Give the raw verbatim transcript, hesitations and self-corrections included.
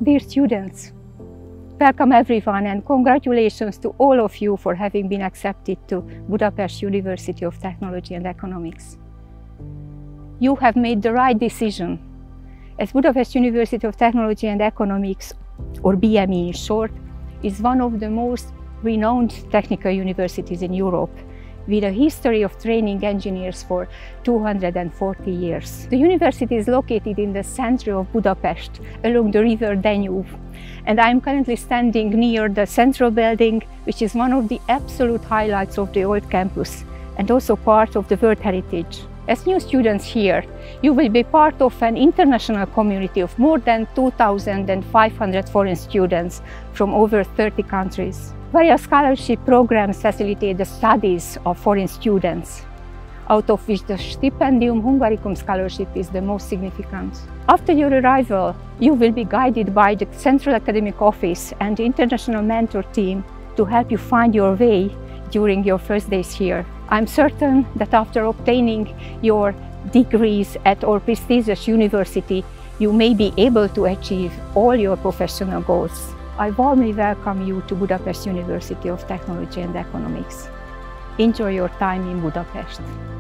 Dear students, welcome everyone and congratulations to all of you for having been accepted to Budapest University of Technology and Economics. You have made the right decision, as Budapest University of Technology and Economics, or B M E in short, is one of the most renowned technical universities in Europe, with a history of training engineers for two hundred forty years. The university is located in the center of Budapest, along the river Danube, and I am currently standing near the central building, which is one of the absolute highlights of the old campus, and also part of the World Heritage. As new students here, you will be part of an international community of more than two thousand five hundred foreign students from over thirty countries. Various scholarship programs facilitate the studies of foreign students, out of which the Stipendium Hungaricum scholarship is the most significant. After your arrival, you will be guided by the Central Academic Office and the International Mentor team to help you find your way during your first days here. I'm certain that after obtaining your degrees at our prestigious university, you may be able to achieve all your professional goals. I warmly welcome you to Budapest University of Technology and Economics. Enjoy your time in Budapest.